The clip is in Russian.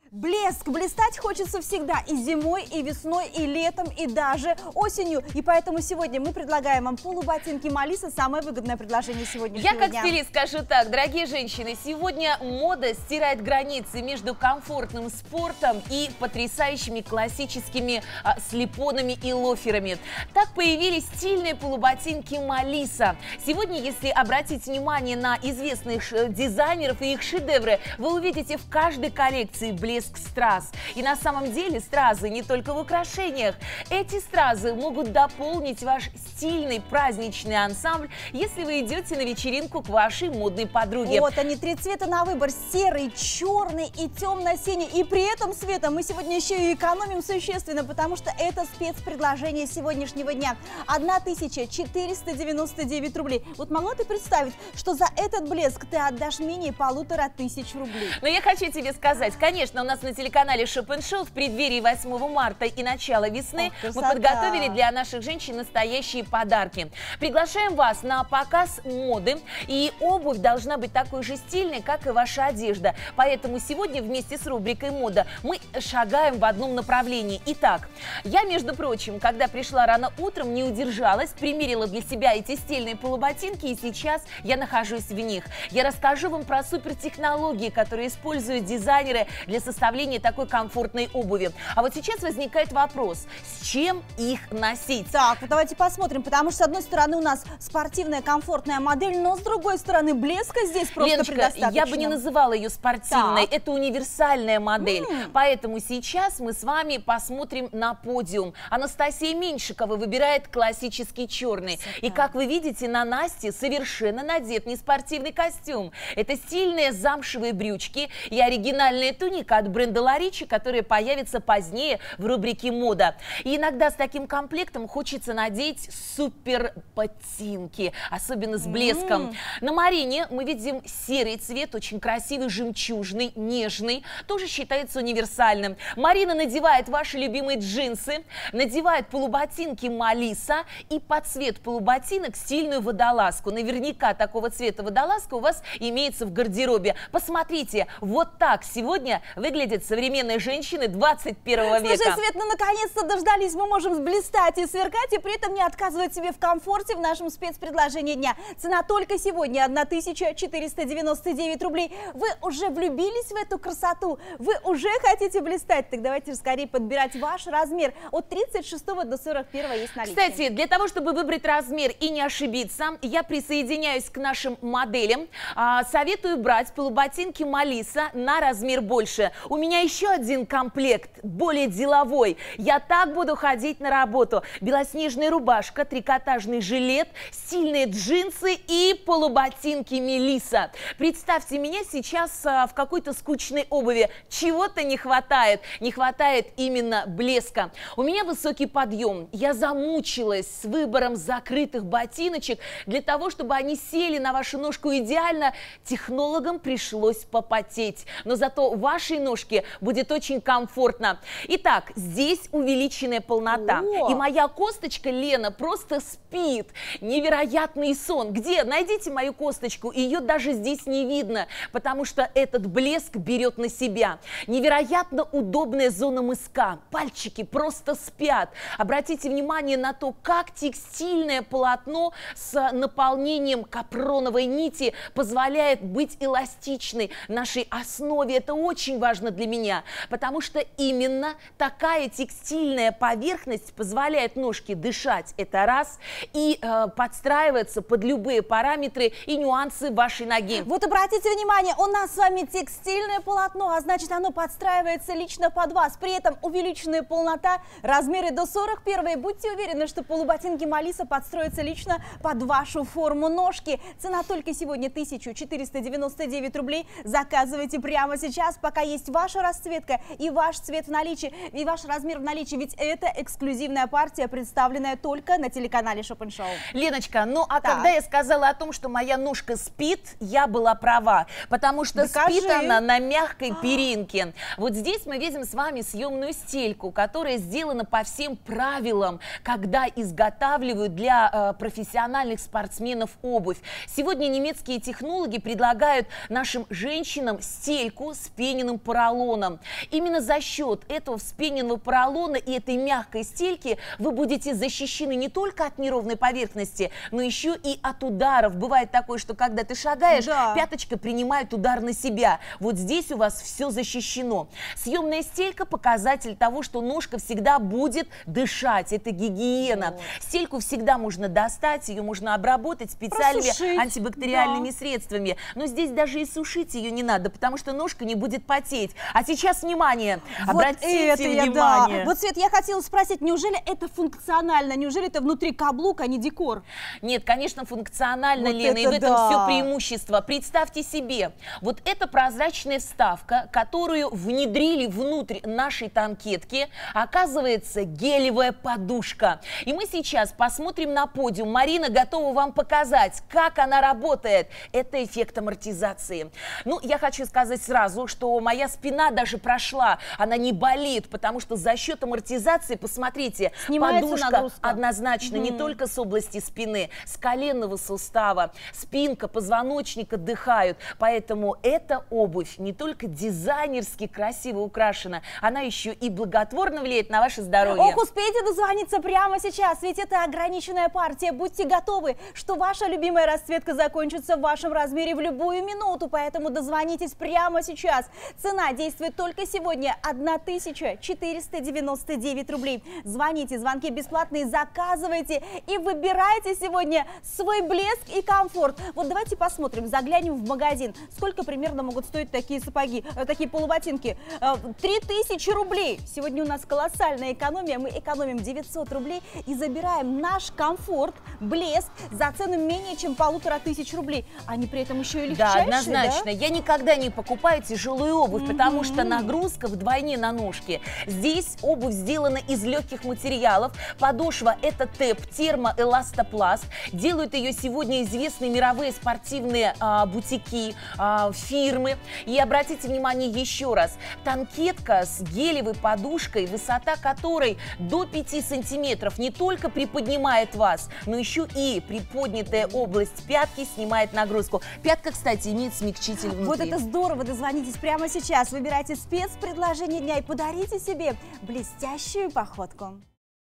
Блеск, блистать хочется всегда и зимой, и весной, и летом, и даже осенью. И поэтому сегодня мы предлагаем вам полуботинки Малиса. Самое выгодное предложение сегодняшнего дня. Я как стилист скажу так, дорогие женщины, сегодня мода стирает границы между комфортным спортом и потрясающими классическими слипонами и лоферами. Так появились стильные полуботинки Малиса. Сегодня, если обратить внимание на известных дизайнеров и их шедевры, вы увидите в каждой коллекции блеск страз. И на самом деле стразы не только в украшениях. Эти стразы могут дополнить ваш стильный праздничный ансамбль, если вы идете на вечеринку к вашей модной подруге. Вот они, три цвета на выбор: серый, черный и темно-синий. И при этом, Света, мы сегодня еще и экономим существенно, потому что это спецпредложение сегодняшнего дня. 1499 рублей. Вот могла ты представить, что за этот блеск ты отдашь менее 1500 рублей? Но я хочу тебе сказать, конечно, у нас на телеканале Shop & Show в преддверии 8 марта и начала весны мы подготовили для наших женщин настоящие подарки. Приглашаем вас на показ моды, и обувь должна быть такой же стильной, как и ваша одежда. Поэтому сегодня вместе с рубрикой «Мода» мы шагаем в одном направлении. Итак, я, между прочим, когда пришла рано утром, не удержалась, примерила для себя эти стильные полуботинки, и сейчас я нахожусь в них. Я расскажу вам про супертехнологии, которые используют дизайнеры для составления такой комфортной обуви. А вот сейчас возникает вопрос, с чем их носить? Так, вот давайте посмотрим, потому что с одной стороны у нас спортивная комфортная модель, но с другой стороны блеска здесь просто Леночка, предостаточно. я бы не называла ее спортивной, так. Это универсальная модель. Поэтому сейчас мы с вами посмотрим на подиум. Анастасия Меньшикова выбирает классический черный. И как вы видите, на Насте совершенно надет не спортивный костюм. Это стильные замшевые брючки и оригинальная туника от бренда Ларичи, которая появится позднее в рубрике «Мода». И иногда с таким комплектом хочется надеть супер ботинки, особенно с блеском. На Марине мы видим серый цвет, очень красивый, жемчужный, нежный, тоже считается универсальным. Марина надевает ваши любимые джинсы, надевает полуботинки Малиса и под цвет полуботинок стильную водолазку. Наверняка такого цвета водолазка у вас имеется в гардеробе. Посмотрите, вот так сегодня выглядят современные женщины 21 века. Слушай, Свет, ну наконец-то дождались, мы можем блистать и сверкать, и при этом не отказывать себе в комфорте в нашем спецпредложении дня. Цена только сегодня 1499 рублей. Вы уже влюбились в эту красоту? Вы уже хотите блистать? Так давайте скорее подбирать ваш размер. От 36 до 41 есть наличие. Кстати, для того, чтобы выбрать размер и не ошибиться, я присоединяюсь к нашим моделям. Советую брать полуботинки Малиса на размер больше. У меня еще один комплект, более деловой. Я так буду ходить на работу. Белоснежная рубашка, трикотажный жилет, стильные джинсы и полуботинки Мелисса. Представьте меня сейчас в какой-то скучной обуви. Чего-то не хватает. Не хватает именно блеска. У меня высокий подъем. Я замучилась с выбором закрытых ботиночек. Для того, чтобы они сели на вашу ножку идеально, технологам пришлось попотеть. Но зато вашей ножке будет очень комфортно. Итак, здесь увеличенная полнота. И моя косточка Лена просто спит. Невероятный сон. Где? Найдите мою косточку. Ее даже здесь не видно, потому что этот блеск берет на себя. Невероятно удобная зона мыска. Пальчики просто спят. Обратите внимание на то, как текстильное полотно с наполнением капроновой нити позволяет быть эластичной нашей основе. Это очень важно для меня, потому что именно такая текстильная поверхность позволяет ножке дышать, это раз, и подстраиваться под любые параметры и нюансы вашей ноги. Вот обратите внимание, у нас с вами текстильное полотно, а значит оно подстраивается лично под вас. При этом увеличенная полнота, размеры до 41. Будьте уверены, что полуботинки Малиса подстроятся лично под вашу форму ножки. Цена только сегодня 1499 рублей. Заказывайте прямо сейчас, пока есть ваша расцветка и ваш цвет в наличии, и ваш размер в наличии. Ведь это эксклюзивная партия, представленная только на телеканале Shop & Show. Леночка, ну а когда я сказала о том, что моя ножка спит, я была права, потому что спит она на мягкой перинке. Вот здесь мы видим с вами съемную стельку, которая сделана по всем правилам, когда изготавливают для профессиональных спортсменов обувь. Сегодня немецкие технологи предлагают нашим женщинам стельку с пененным порошком. поролоном. Именно за счет этого вспененного поролона и этой мягкой стельки вы будете защищены не только от неровной поверхности, но еще и от ударов. Бывает такое, что когда ты шагаешь, пяточка принимает удар на себя. Вот здесь у вас все защищено. Съемная стелька – показатель того, что ножка всегда будет дышать. Это гигиена. Стельку всегда можно достать, ее можно обработать специальными антибактериальными средствами. Но здесь даже и сушить ее не надо, потому что ножка не будет потеть. А сейчас, внимание, обратите внимание. Вот, Свет, я хотела спросить, неужели это функционально? Неужели это внутри каблук, а не декор? Нет, конечно, функционально, Лена, и в этом все преимущество. Представьте себе, вот эта прозрачная вставка, которую внедрили внутрь нашей танкетки, оказывается гелевая подушка. И мы сейчас посмотрим на подиум. Марина готова вам показать, как она работает. Это эффект амортизации. Ну, я хочу сказать сразу, что моя спина даже прошла, она не болит, потому что за счет амортизации, посмотрите, подушка однозначно не только с области спины, с коленного сустава, спинка, позвоночник отдыхают. Поэтому эта обувь не только дизайнерски красиво украшена, она еще и благотворно влияет на ваше здоровье. Ох, успейте дозвониться прямо сейчас, ведь это ограниченная партия. Будьте готовы, что ваша любимая расцветка закончится в вашем размере в любую минуту, поэтому дозвонитесь прямо сейчас. Цена действует только сегодня – 1499 рублей. Звоните, звонки бесплатные, заказывайте и выбирайте сегодня свой блеск и комфорт. Вот давайте посмотрим, заглянем в магазин. Сколько примерно могут стоить такие сапоги, такие полуботинки? 3000 рублей. Сегодня у нас колоссальная экономия. Мы экономим 900 рублей и забираем наш комфорт, блеск за цену менее чем 1500 рублей. Они при этом еще и легчайшие, да? Однозначно. Я никогда не покупаю тяжелую обувь, потому что нагрузка вдвойне на ножки. Здесь обувь сделана из легких материалов. Подошва – это ТЭП, термоэластопласт. Делают ее сегодня известные мировые спортивные бутики, фирмы. И обратите внимание еще раз. Танкетка с гелевой подушкой, высота которой до 5 сантиметров, не только приподнимает вас, но еще и приподнятая область пятки снимает нагрузку. Пятка, кстати, имеет смягчитель внутри. Вот это здорово! Дозвонитесь прямо сейчас, выбирайте спецпредложение дня и подарите себе блестящую походку.